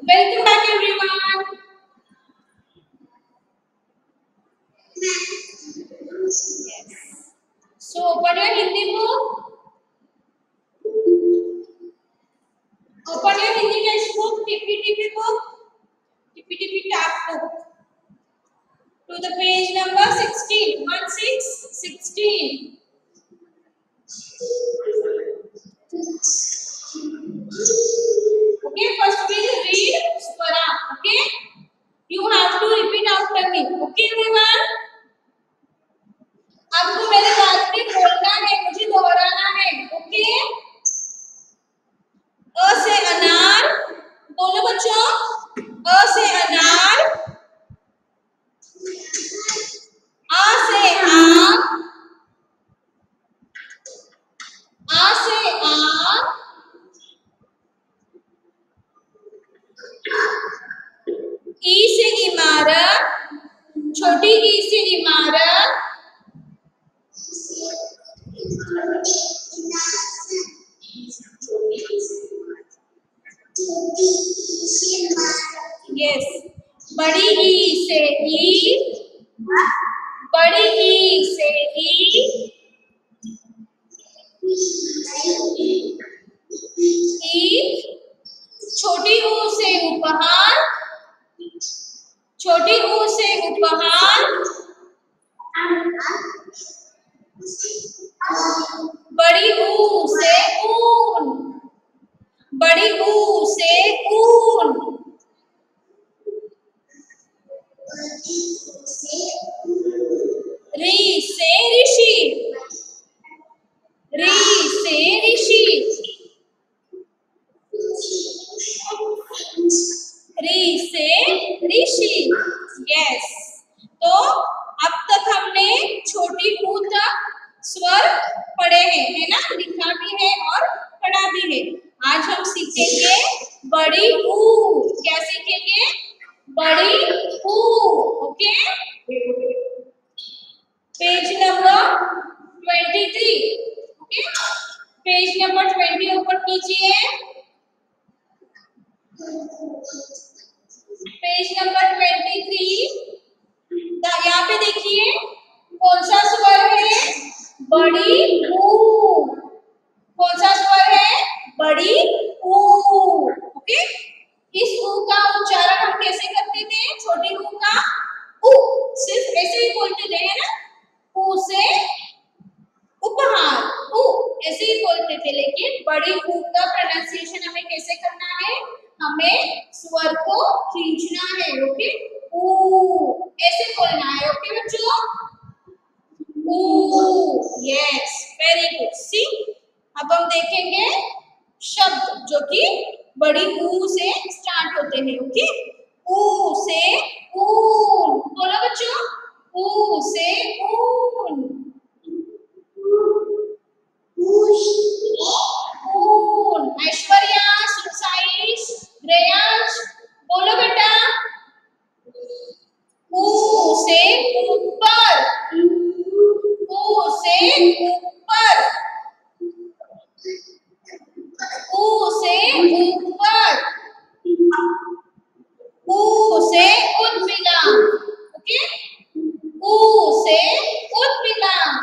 Welcome back everyone. Yes. So open your Hindi book. Open your Hindi textbook, TP book, TP tab book to the page number 16. 16. Okay, first we'll read Swara. Okay, you have to repeat after me. Okay everyone. आपको मेरे बात पे बोलना है, मुझे दोहराना है. Okay. अ से अनार. बोलो बच्चों. अ से अनार. आ से आम. आ से आम. ई से इमारत. छोटी ई से इमारत. यस. बड़ी ई से ईद. बड़ी ई से ईद. ईद. छोटी ऊ से उपहार. छोटी ऊ से उपहार. बड़ी ऊ से ऊन. बड़ी ऊ से ऊन. री से ऋषि. री से ऋषि. री से ऋषि. यस. तो अब तक हमने छोटी ऊ तक स्वर पढ़े हैं, है ना. लिखा भी है और पढ़ा भी है. आज हम सीखेंगे बड़ी ऊ. क्या सीखेंगे? बड़ी ऊ. Okay. Page number 23. Okay. Page number 20 ऊपर कीजिए. Page number 23. यहाँ पे देखिए कौन सा स्वर है? बड़ी ऊ. कौन सा स्वर है? बड़ी ऊ. ओके. इस ऊ का उच्चारण हम कैसे करते थे? छोटी ऊ का ऊ सिर्फ ऐसे ही बोलते थे, है ना. ऊ से उपहार. ऊ ऐसे ही बोलते थे. लेकिन बड़ी ऊ का प्रोनाउंसिएशन हमें कैसे करना है? हमें स्वर को खींचना है. ओके. ऊ ऐसे बोलना है. ओके बच्चों. ऊ. यस. Very good. सी. अब हम देखेंगे शब्द जो कि बड़ी ऊ से स्टार्ट होते हैं. ओके. ऊ से ऊन. बोलो बच्चों. ऊ से ऊन. ऊन. ऐश्वर्या, सुसाइश, रेयांश बोलो बेटा. ऊ से ऊपर. ऊ से ऊपर. ऊ से ऊपर. ऊ से उद्विलाम. ओके. ऊ से उद्विलाम.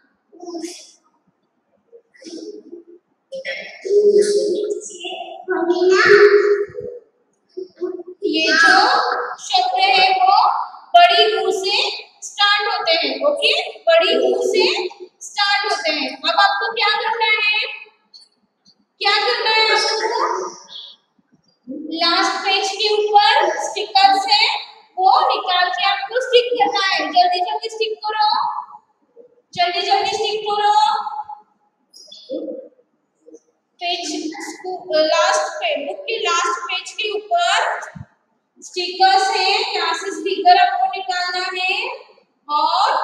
ये जो शब्द है वो बड़ी ऊ से स्टार्ट होते हैं. ओके. बड़ी ऊ से स्टार्ट होते हैं. अब आपको क्या करना है? क्या करना है आपको? लास्ट पेज के ऊपर स्टिकर्स है, वो निकाल के आपको स्टिक करना है. जल्दी जल्दी स्टिक करो. जल्दी जल्दी स्टिक करो. पेज लास्ट पेज, बुक के लास्ट पेज के ऊपर स्टिकर्स है. यहाँ से स्टिकर आपको निकालना है और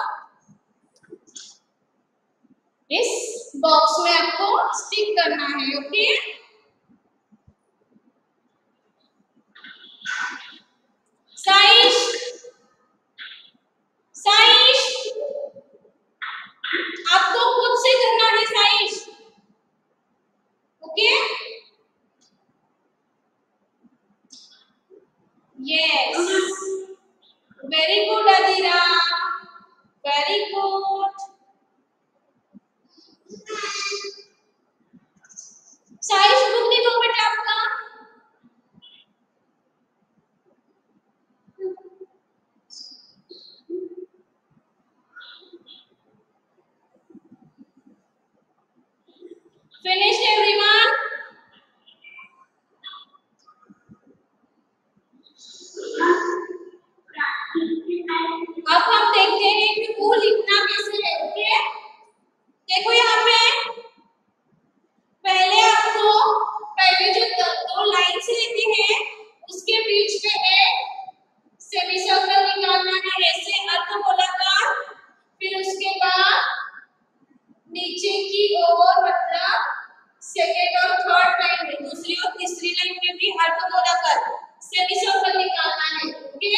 इस बॉक्स में आपको स्टिक करना है. ओके. साइश. साइश आपको खुद से करना है. Saish. Okay. Yes. Very good, Adira. Very good. Saish book देखो बेटा आपका। Finished everyone? अब हम देखते हैं कि वो लिखना कैसे है। ओके, देखो यहाँ पे पहले आपको पहले जो दो लाइन्स लेते हैं उसके बीच में एक सेमी सर्कल निकालना है, ऐसे अर्धगोलाकार। फिर उसके बाद नीचे की ओर मतलब सेकेंड और थर्ड लाइन में, दूसरी और तीसरी लाइन में भी अर्धगोलाकार सेमी सर्कल निकालना है। ओके,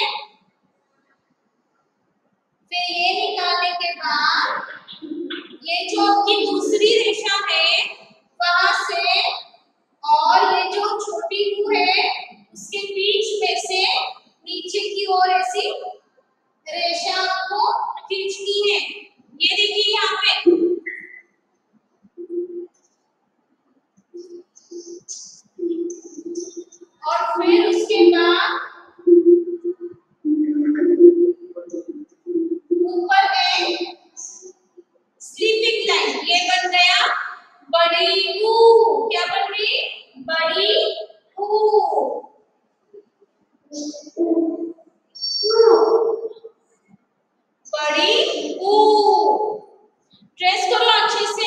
फिर ये निकालने के बाद ये जो आपकी दूसरी रेखा है वहां से और ये जो छोटी रू है उसके बीच में से नीचे की ओर ऐसी रेखा आपको खींचनी है। ये देखिए यहाँ पे और फिर उसके बाद ऊपर एक स्लीपिंग लाइन, ये बन गया बड़ी ऊ। क्या बन गई? बड़ी ऊ। बड़ी ऊ। ट्रेस करो अच्छे से,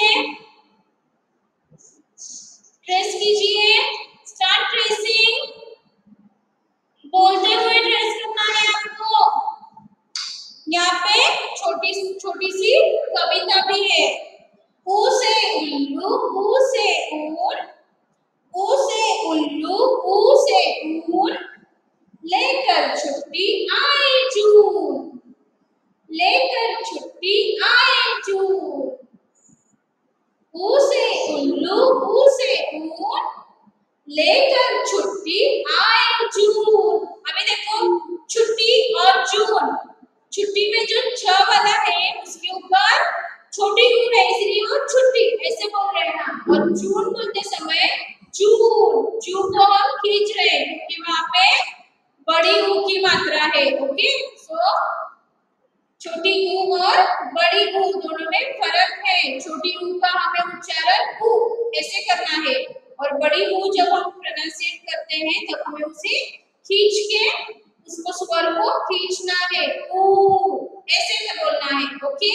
ट्रेस कीजिए। स्टार्ट ट्रेसिंग, बोलते हुए ट्रेस करना है आपको। यहाँ पे छोटी छोटी सी कविता भी है। ऊ से उल्लू, ऊ से ऊन, ऊ से उल्लू, ऊ से ऊन, लेकर छुट्टी आए जून, लेकर छुट्टी आए जून। ऊ से उल्लू, ऊ से ऊन, लेकर छुट्टी आए जून। अभी देखो छुट्टी और जून, छुट्टी में जो छ वाला है उसके ऊपर छोटी ऊ है इसलिए वो छुट्टी ऐसे बोल रहे हैं हम। और जून बोलते समय जून, जू को हम खींच रहे हैं क्योंकि वहां पे बड़ी ऊ की मात्रा है। ओके, सो छोटी ऊ और बड़ी ऊ दोनों में फर्क है। छोटी ऊ का हमें उच्चारण ऊ ऐसे करना है और बड़ी ऊ जब हम प्रोनाउंसिएट करते हैं तब हमें उसे खींच के उसको स्वर को खींचना है, ऊ ऐसे में बोलना है। ओके,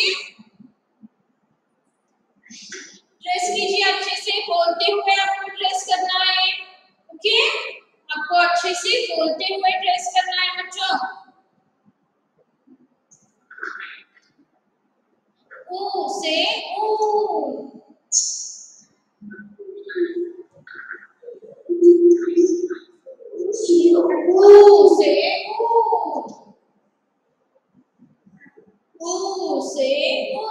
ट्रेस कीजिए अच्छे से, बोलते हुए आपको ट्रेस करना है। ओके, आपको अच्छे से बोलते हुए ट्रेस करना है बच्चों। ऊ से ऊ, ऊ से ऊ, ऊ से ऊ,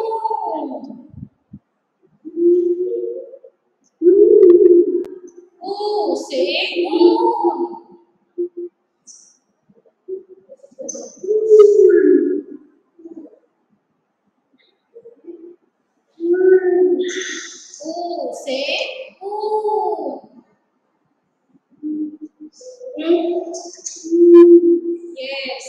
ऊ से ऊ, ऊ से ऊ। यस,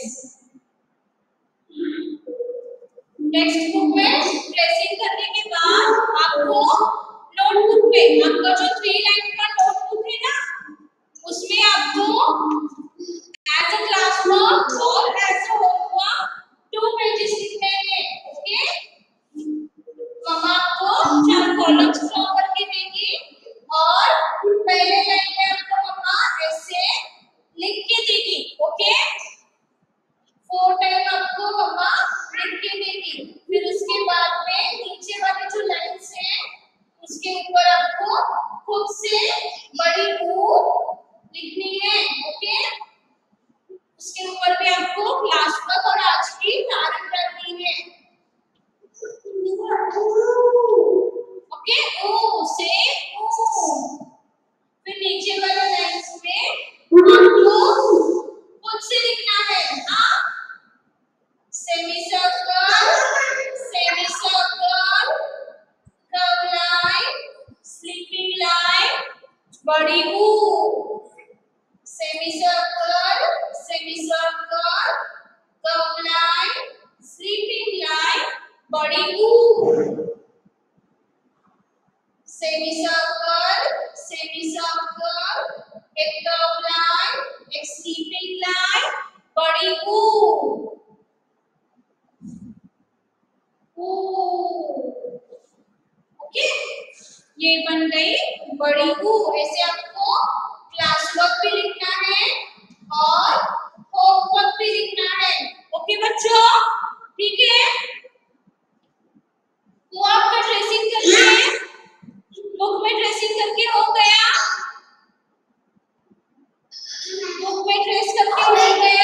टेक्स्ट बुक में ट्रेसिंग करने के बाद आपको नोटबुक पे, आपका जो 3 लाइन का नोटबुक है ना उसमें आपको एज अ क्लासवर्क और एज अ होमवर्क 2 पेजेस लिखने हैं। ओके, मम्मा आपको 4 कॉलम्स ड्रॉ करके देंगी और पहले लाइन में आपको मम्मा ऐसे लिख के देगी। ओके, 4 टाइम आपको मम्मा लिख के देगी। फिर उसके बाद में नीचे वाली जो लाइन्स है उसके ऊपर आपको खुद से बड़ी ऊ लिखनी है। ओके, उसके ऊपर भी आपको क्लास वर्क और आज की तारीफ करनी है। ओके, ओ से ओ। फिर नीचे वाले लाइन्स में आपको खुद से बड़ी ऊ, semicircle, semicircle, curve line, sleeping line, बड़ी ऊ, semicircle, semicircle, एक curve line, एक sleeping line, बड़ी ऊ, ओके, ये बन गई बड़ी ऊ। ऐसे आपको क्लास वर्क भी लिखना है और होमवर्क भी लिखना है। ओके बच्चों, ठीक है। तो आपका ड्रेसिंग करके बुक में ड्रेसिंग करके हो गया, बुक में ड्रेस करके हो गया।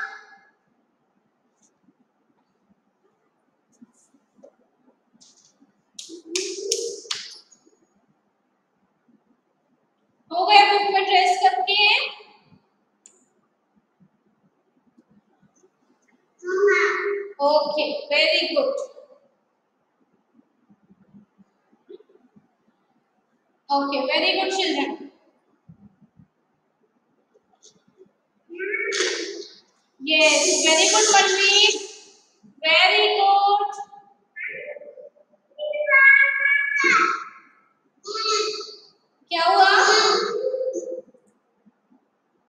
हो गया बुक में ड्रेस करके। Okay, very good. Okay, very good children. Yes, very good Manvi. Very good.